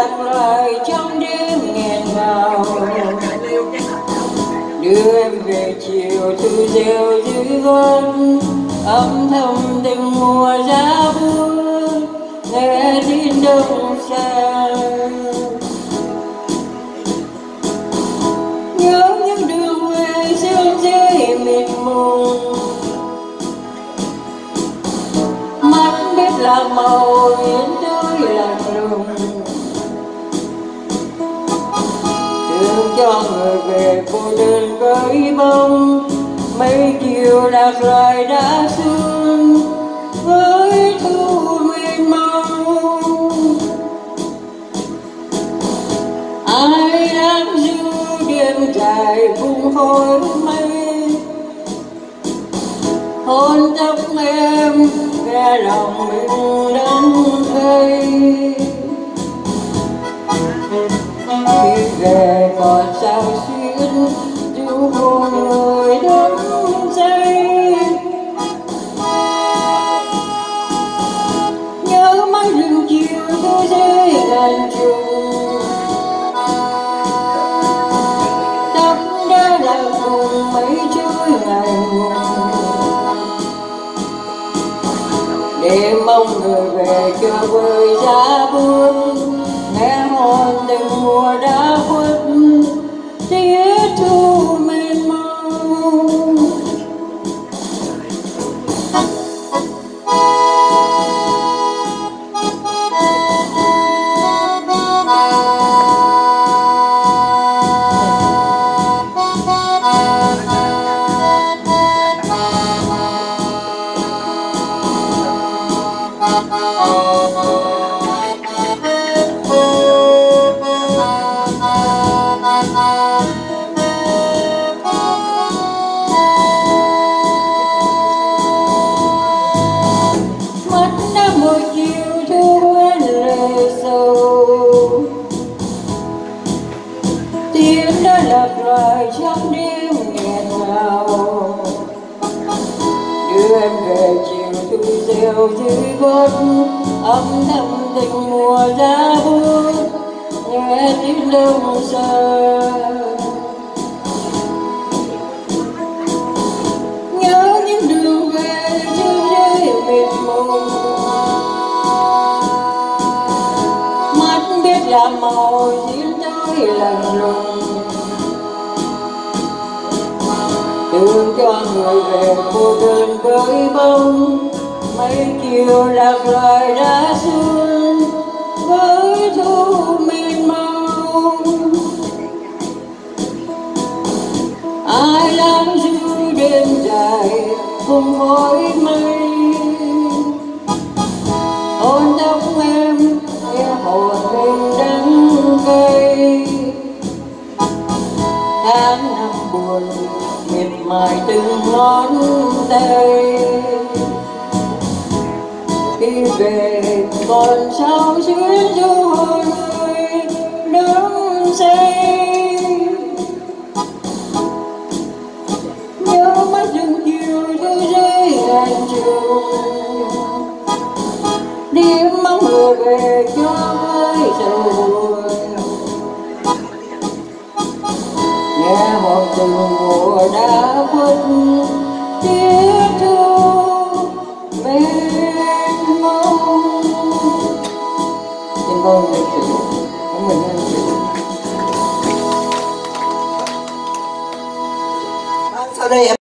lạc loài trong đêm nghẹn ngào. Đưa em về chiều thu rêu dưới gót, âm thầm từng mùa giá buốt nghe tin đông xa. Nhớ những đường về sương dưới mịt mùng, mắt biết là màu yến tôi lạnh lùng. Thương cho người về cô đơn với bông, mấy chiều lạc loài đã sương với thu mênh mông. Ai đang du đêm dài vùng khói mây, hôn tóc em nghe lòng mình đắng cay. Khi về còn sao xuyên dù hồn người đắm say. Nhớ mãi rừng chiều tôi dưới ngàn trùng, tóc đã là cùng mấy chuỗi ngày mùng. Để mong người về cho vơi giá buốt, nghe hồn từng mùa đã khuất tiết thu mênh mông. Tiếng đã lạc loài trong đêm nghẹn ngào. Đưa em về chiều thu rêu dưới gót, âm thầm tình mùa giá buốt nghe tiếng đông xa. Nhớ những đường về trên dưới mịt mùng, mắt biết là màu diễn tôi lạnh lùng. Thương cho người về cô đơn với bông, mấy chiều lạc loài đã sương với thu mênh mông. Ai đang du đêm dài cùng khói mây, hôn tóc em nghe hồn mình đắng cay. Tháng năm buồn miệt mài từng ngón tay, khi về còn sao xuyến du hồn người đắm say. Nhớ mắt rừng chiều tôi dưới ngàn trùng, đêm mong người về cho với sầu buồn. Nghe hồn từng mùa đã khuất tiết thu mênh mông. Xin vâng về sự của mình anh chị. Sau đây em